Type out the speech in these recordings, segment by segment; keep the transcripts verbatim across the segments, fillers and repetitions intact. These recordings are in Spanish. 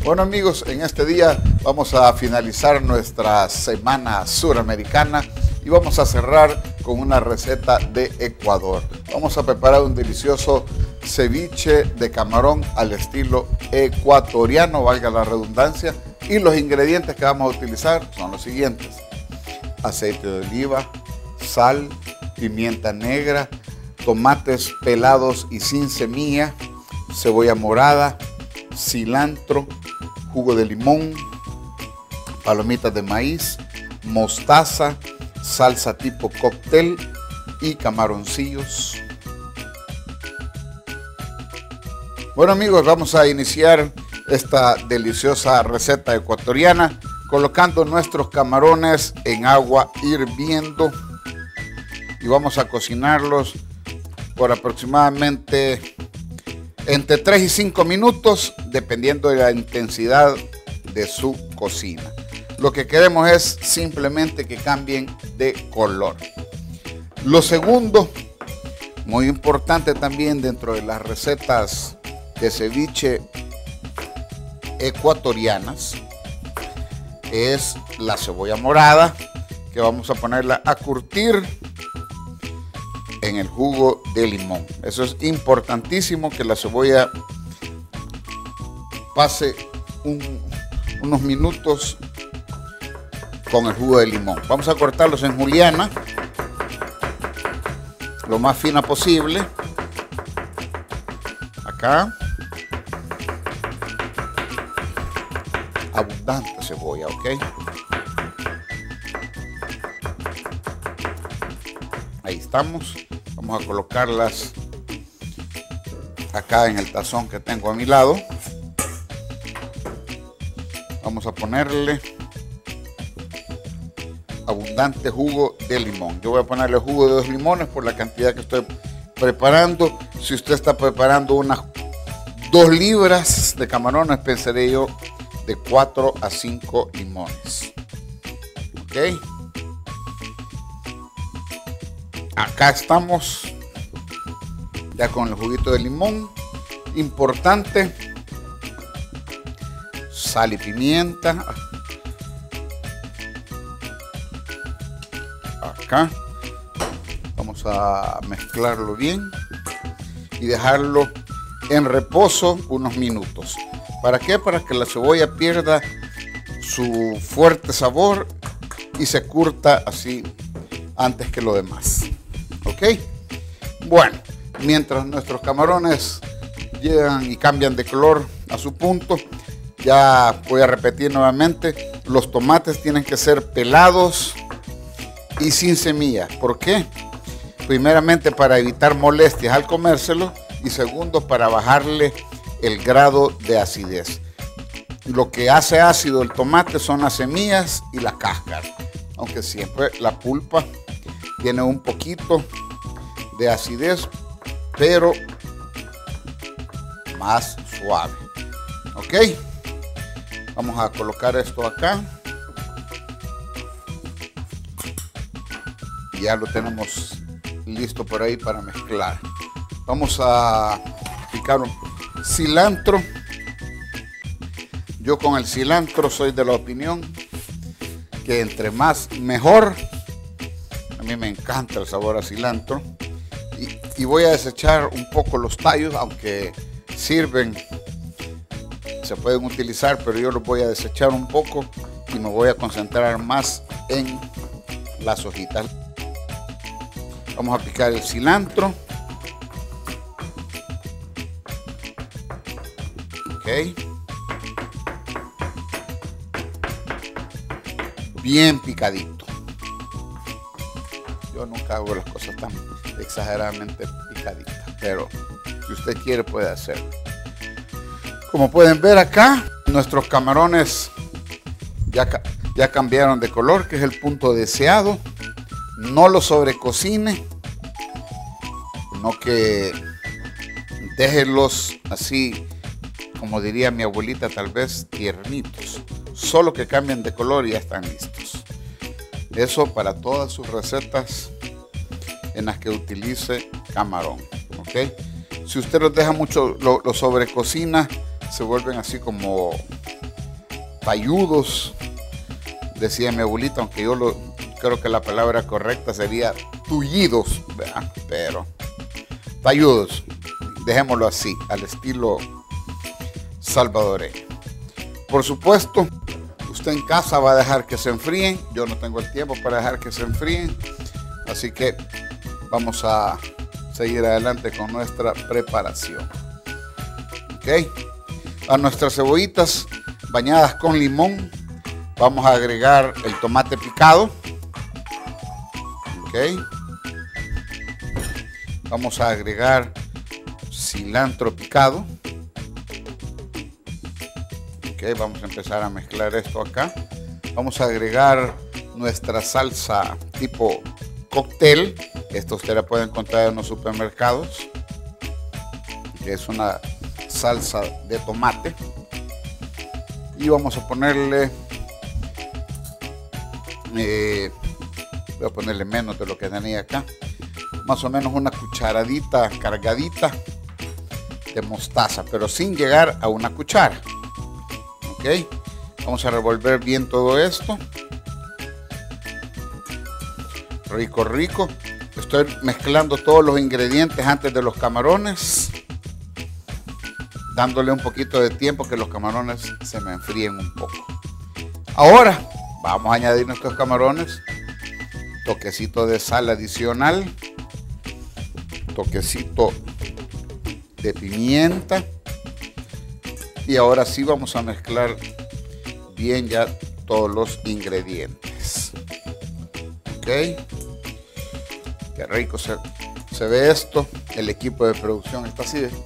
Bueno amigos, en este día vamos a finalizar nuestra semana suramericana y vamos a cerrar con una receta de Ecuador. Vamos a preparar un delicioso ceviche de camarón al estilo ecuatoriano, valga la redundancia, y los ingredientes que vamos a utilizar son los siguientes: aceite de oliva, sal, pimienta negra, tomates pelados y sin semilla, cebolla morada, cilantro, jugo de limón, palomitas de maíz, mostaza, salsa tipo cóctel y camaroncillos. Bueno amigos, vamos a iniciar esta deliciosa receta ecuatoriana colocando nuestros camarones en agua hirviendo y vamos a cocinarlos por aproximadamente entre tres y cinco minutos, dependiendo de la intensidad de su cocina. Lo que queremos es simplemente que cambien de color. Lo segundo, muy importante también dentro de las recetas de ceviche ecuatorianas, es la cebolla morada, que vamos a ponerla a curtir en el jugo de limón. Eso es importantísimo, que la cebolla pase un, unos minutos con el jugo de limón. Vamos a cortarlos en juliana lo más fina posible. Acá abundante cebolla, ok. Ahí estamos. Vamos a colocarlas acá en el tazón que tengo a mi lado. Vamos a ponerle abundante jugo de limón. Yo voy a ponerle jugo de dos limones por la cantidad que estoy preparando. Si usted está preparando unas dos libras de camarones, pensaré yo de cuatro a cinco limones. Ok. Acá estamos ya con el juguito de limón. Importante, sal y pimienta. Acá vamos a mezclarlo bien y dejarlo en reposo unos minutos. ¿Para qué? Para que la cebolla pierda su fuerte sabor y se curta así antes que lo demás. Ok, bueno, mientras nuestros camarones llegan y cambian de color a su punto, ya voy a repetir nuevamente: los tomates tienen que ser pelados y sin semilla. ¿Por qué? Primeramente, para evitar molestias al comérselo, y segundo, para bajarle el grado de acidez. Lo que hace ácido el tomate son las semillas y la cáscara, aunque siempre la pulpa tiene un poquito de acidez, pero más suave. Ok, vamos a colocar esto acá. Y ya lo tenemos listo por ahí para mezclar. Vamos a picar un cilantro. Yo con el cilantro soy de la opinión que entre más mejor. A mí me encanta el sabor a cilantro. Y, y voy a desechar un poco los tallos, aunque sirven, se pueden utilizar, pero yo los voy a desechar un poco y me voy a concentrar más en las hojitas. Vamos a picar el cilantro. Ok. Bien picadito. Yo nunca hago las cosas tan exageradamente picaditas, pero si usted quiere puede hacerlo. Como pueden ver acá, nuestros camarones ya, ya cambiaron de color, que es el punto deseado. No lo sobrecocine, no que déjenlos así, como diría mi abuelita, tal vez tiernitos. Solo que cambien de color y ya están listos. Eso para todas sus recetas en las que utilice camarón. ¿Ok? Si usted los deja mucho, lo, lo sobrecocina, se vuelven así como talludos, decía mi abuelita, aunque yo lo, creo que la palabra correcta sería tullidos, ¿verdad? Pero talludos, dejémoslo así, al estilo salvadoreño. Por supuesto, usted en casa va a dejar que se enfríen. Yo no tengo el tiempo para dejar que se enfríen, así que vamos a seguir adelante con nuestra preparación. Ok, a nuestras cebollitas bañadas con limón vamos a agregar el tomate picado. Ok, vamos a agregar cilantro picado. Ok, vamos a empezar a mezclar esto acá. Vamos a agregar nuestra salsa tipo cóctel. Esto usted la puede encontrar en los supermercados, que es una salsa de tomate. Y vamos a ponerle eh, voy a ponerle menos de lo que tenía acá, más o menos una cucharadita cargadita de mostaza, pero sin llegar a una cuchara. Ok, vamos a revolver bien todo esto, rico rico. Estoy mezclando todos los ingredientes antes de los camarones, dándole un poquito de tiempo que los camarones se me enfríen un poco. Ahora vamos a añadir nuestros camarones, toquecito de sal adicional, toquecito de pimienta, y ahora sí vamos a mezclar bien ya todos los ingredientes. Ok, qué rico se, se ve esto. El equipo de producción está así, ¿eh?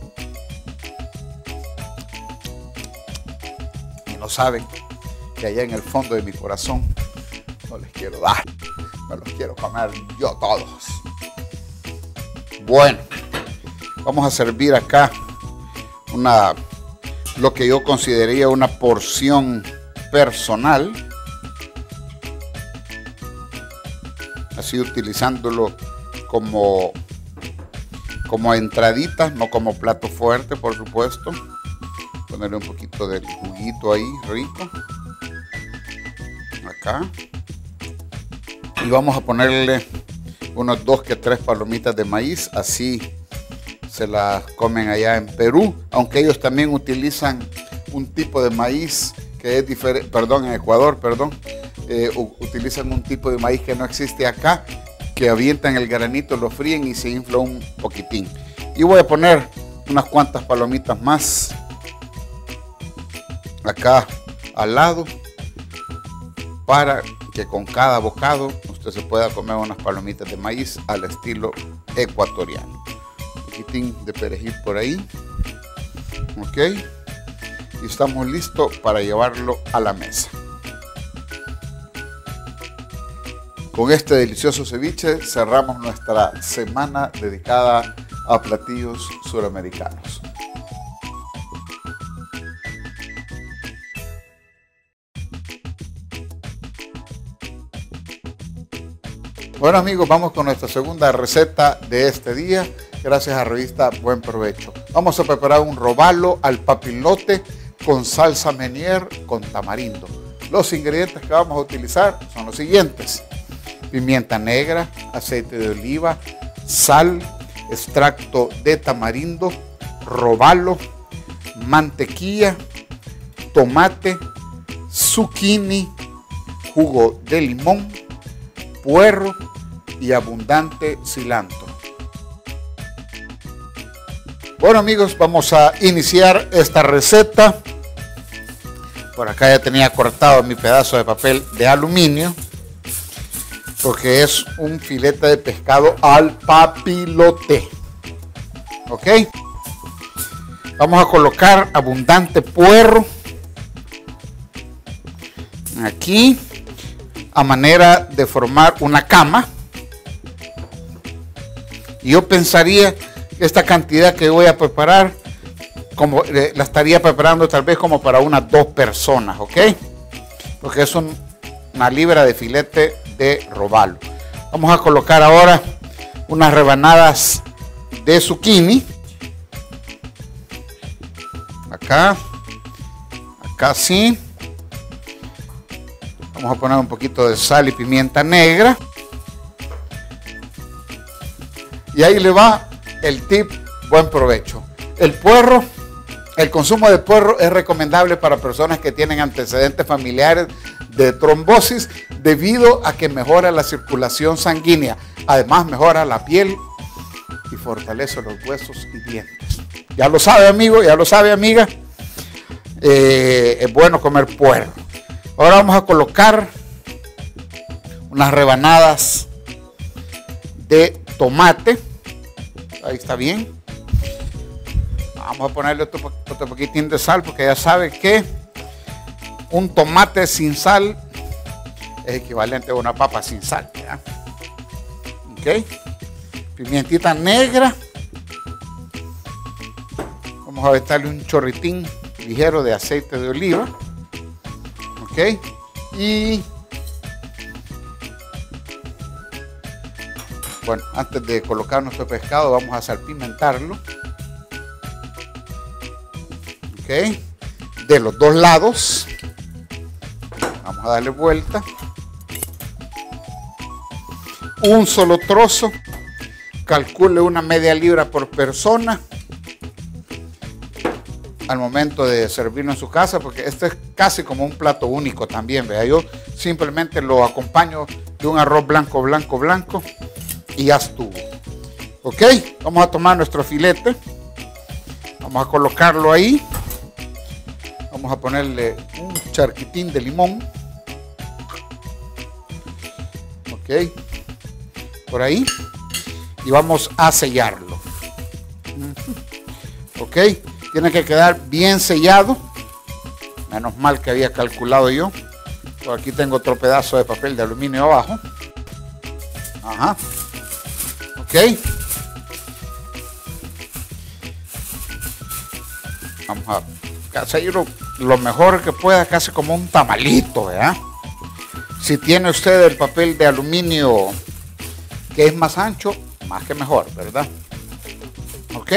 Y no saben que allá en el fondo de mi corazón no les quiero dar, me los quiero comer yo todos. Bueno, vamos a servir acá una, lo que yo consideraría una porción personal, así utilizándolo como, como entradita, no como plato fuerte, por supuesto. Ponerle un poquito del juguito ahí, rico, acá. Y vamos a ponerle unos dos que tres palomitas de maíz, así se las comen allá en Perú, aunque ellos también utilizan un tipo de maíz que es diferente, perdón, en Ecuador, perdón, eh, utilizan un tipo de maíz que no existe acá, que avientan el granito, lo fríen y se infla un poquitín. Y voy a poner unas cuantas palomitas más acá al lado, para que con cada bocado usted se pueda comer unas palomitas de maíz al estilo ecuatoriano. Un poquitín de perejil por ahí. Ok, y estamos listos para llevarlo a la mesa. Con este delicioso ceviche cerramos nuestra semana dedicada a platillos suramericanos. Bueno amigos, vamos con nuestra segunda receta de este día, gracias a Revista Buen Provecho. Vamos a preparar un robalo al papilote con salsa Meunier con tamarindo. Los ingredientes que vamos a utilizar son los siguientes: pimienta negra, aceite de oliva, sal, extracto de tamarindo, robalo, mantequilla, tomate, zucchini, jugo de limón, puerro y abundante cilantro. Bueno amigos, vamos a iniciar esta receta. Por acá ya tenía cortado mi pedazo de papel de aluminio, porque es un filete de pescado al papilote. Ok, vamos a colocar abundante puerro aquí, a manera de formar una cama. Y yo pensaría que esta cantidad que voy a preparar, como eh, la estaría preparando tal vez como para unas dos personas, ¿ok? Porque es un, una libra de filete de robalo. Vamos a colocar ahora unas rebanadas de zucchini. Acá, acá sí. Vamos a poner un poquito de sal y pimienta negra. Y ahí le va el tip, buen provecho. El puerro, el consumo de puerro es recomendable para personas que tienen antecedentes familiares de trombosis debido a que mejora la circulación sanguínea. Además mejora la piel y fortalece los huesos y dientes. Ya lo sabe, amigo, ya lo sabe, amiga. Eh, es bueno comer puerro. Ahora vamos a colocar unas rebanadas de tomate. Ahí está bien. Vamos a ponerle otro, otro poquitín de sal porque ya sabe que un tomate sin sal es equivalente a una papa sin sal, ¿verdad? Ok. Pimientita negra. Vamos a aventarle un chorritín ligero de aceite de oliva. Ok. Y bueno, antes de colocar nuestro pescado vamos a salpimentarlo. Ok. De los dos lados. Vamos a darle vuelta. Un solo trozo. Calcule una media libra por persona al momento de servirlo en su casa, porque este es casi como un plato único también, ¿verdad? Yo simplemente lo acompaño de un arroz blanco, blanco, blanco y ya estuvo. Ok, vamos a tomar nuestro filete, vamos a colocarlo ahí, vamos a ponerle un charquitín de limón, ok, por ahí, y vamos a sellarlo. Ok, tiene que quedar bien sellado. Menos mal que había calculado yo. Por aquí tengo otro pedazo de papel de aluminio abajo. Ajá. Ok. Vamos a sellarlo lo mejor que pueda, casi como un tamalito, ¿verdad? Si tiene usted el papel de aluminio que es más ancho, más que mejor, ¿verdad? Ok.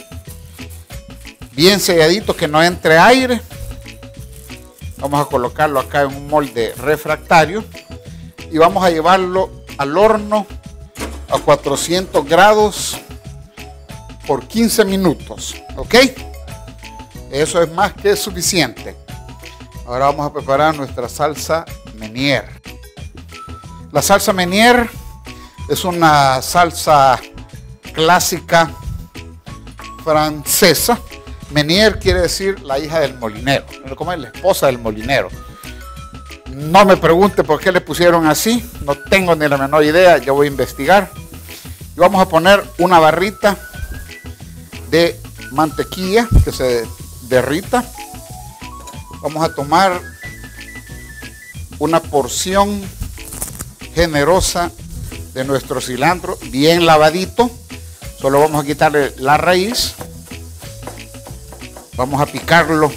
Bien selladito, que no entre aire. Vamos a colocarlo acá en un molde refractario y vamos a llevarlo al horno a cuatrocientos grados por quince minutos. ¿Ok? Eso es más que suficiente. Ahora vamos a preparar nuestra salsa Meunier. La salsa Meunier es una salsa clásica francesa. Meunier quiere decir la hija del molinero, como es la esposa del molinero. No me pregunte por qué le pusieron así, no tengo ni la menor idea, yo voy a investigar. Y vamos a poner una barrita de mantequilla que se derrita. Vamos a tomar una porción generosa de nuestro cilantro, bien lavadito. Solo vamos a quitarle la raíz. Vamos a picarlo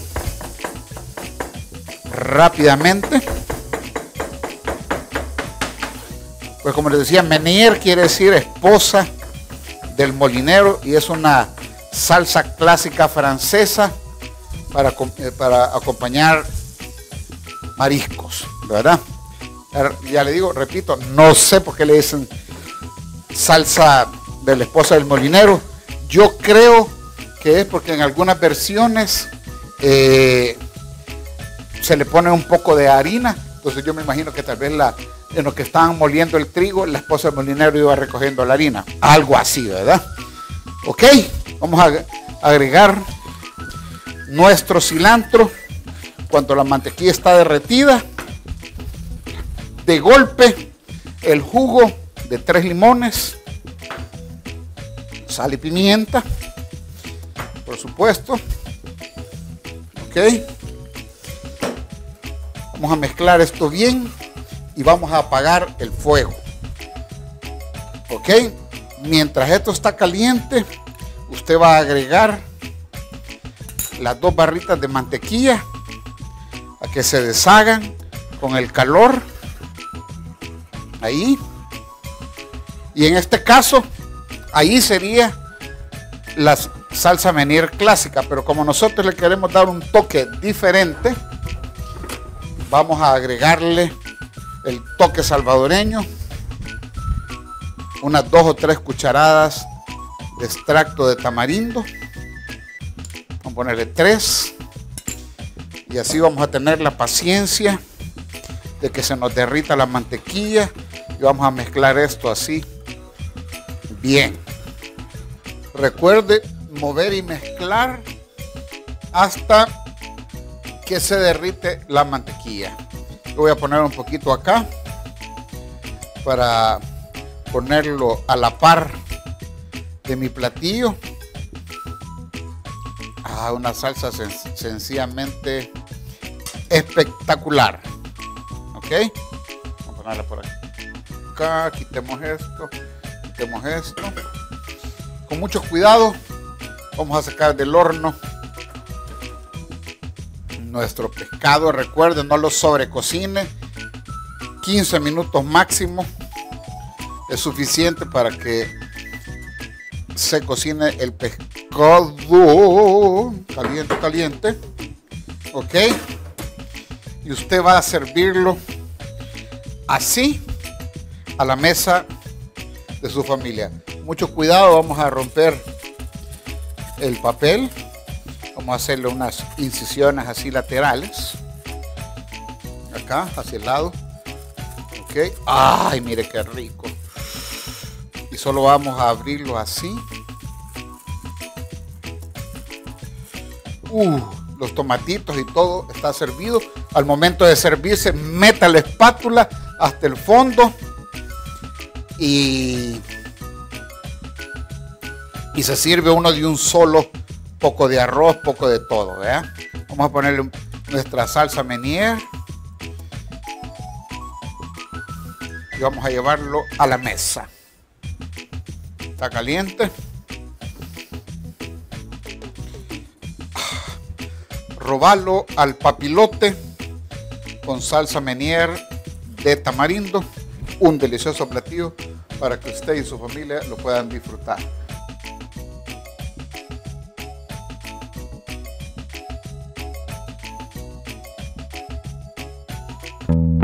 rápidamente. Pues como les decía, Meunier quiere decir esposa del molinero y es una salsa clásica francesa para, para acompañar mariscos, ¿verdad? Ya le digo, repito, no sé por qué le dicen salsa de la esposa del molinero. Yo creo que es porque en algunas versiones eh, se le pone un poco de harina. Entonces yo me imagino que tal vez la, en lo que estaban moliendo el trigo, la esposa del molinero iba recogiendo la harina. Algo así, ¿verdad? Ok, vamos a agregar nuestro cilantro. Cuando la mantequilla está derretida, de golpe el jugo de tres limones, sal y pimienta, por supuesto. Ok, vamos a mezclar esto bien y vamos a apagar el fuego. Ok, mientras esto está caliente, usted va a agregar las dos barritas de mantequilla a que se deshagan con el calor. Ahí. Y en este caso, ahí sería la salsa Meunier clásica, pero como nosotros le queremos dar un toque diferente, vamos a agregarle el toque salvadoreño, unas dos o tres cucharadas de extracto de tamarindo. Vamos a ponerle tres. Y así vamos a tener la paciencia de que se nos derrita la mantequilla. Y vamos a mezclar esto así bien. Recuerde mover y mezclar hasta que se derrite la mantequilla. Yo voy a poner un poquito acá para ponerlo a la par de mi platillo. Ah, una salsa sen sencillamente espectacular. Ok, vamos a ponerla por aquí. Acá, quitemos esto, quitemos esto. Con mucho cuidado vamos a sacar del horno nuestro pescado. Recuerden, no lo sobrecocine. quince minutos máximo es suficiente para que se cocine el pescado. Caliente, caliente. Ok. Y usted va a servirlo así a la mesa de su familia. Mucho cuidado, vamos a romper el papel. Vamos a hacerle unas incisiones así laterales. Acá, hacia el lado. Ok. Ay, mire qué rico. Y solo vamos a abrirlo así. Uh, los tomatitos y todo está servido. Al momento de servirse, meta la espátula hasta el fondo. Y, y se sirve uno de un solo. Poco de arroz, poco de todo, ¿verdad? Vamos a ponerle nuestra salsa Menier y vamos a llevarlo a la mesa. Está caliente. Robarlo al papilote con salsa Menier de tamarindo. Un delicioso platillo para que usted y su familia lo puedan disfrutar. you